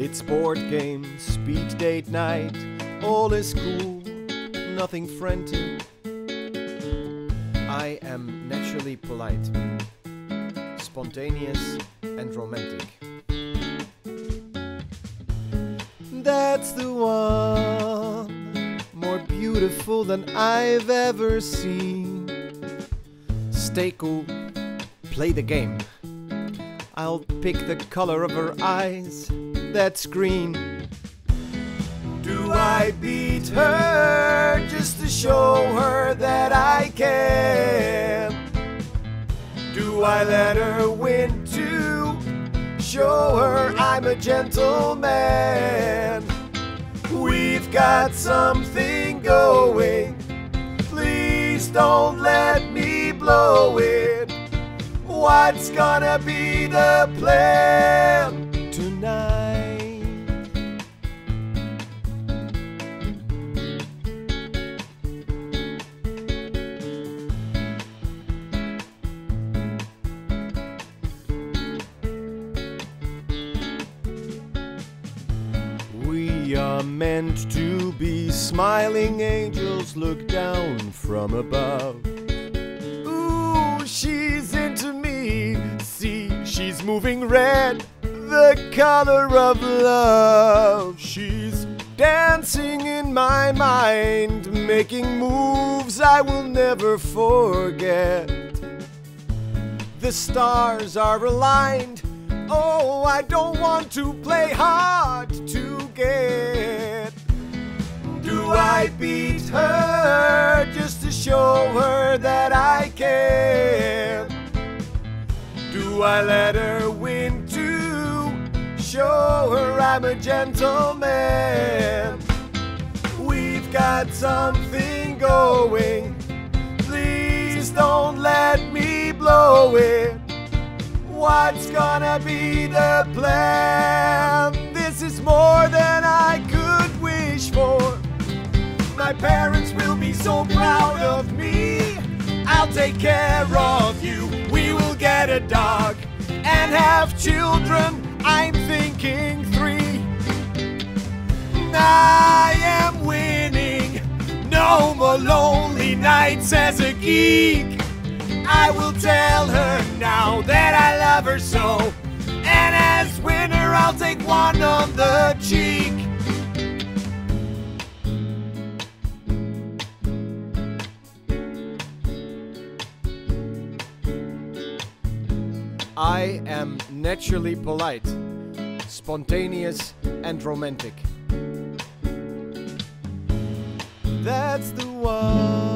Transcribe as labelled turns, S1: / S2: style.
S1: It's board game, speed date night, all is cool, nothing frantic. I am naturally polite, spontaneous and romantic. That's the one, more beautiful than I've ever seen. Stay cool, play the game. I'll pick the color of her eyes, that's green. Do I beat her just to show her that I can? Do I let her win to show her I'm a gentleman? We've got something going, please don't let me blow it. What's gonna be the plan tonight? We are meant to be smiling angels, look down from above. Ooh, she's into me. See, she's moving red, the color of love. She's dancing in my mind, making moves I will never forget. The stars are aligned. Oh, I don't want to play hard to get. Do I beat her just to show her that I can? Do I let her win to show her I'm a gentleman? We've got something going, please don't let me blow it. What's gonna be the plan? This is more than I could wish for. My parents will be so proud of me. I'll take care of you. We will get a dog and have children. I'm thinking 3. I am winning. No more lonely nights as a geek. I will tell her now that I love her so. And as winner, I'll take one on the cheek. I am naturally polite, spontaneous and romantic. That's the one.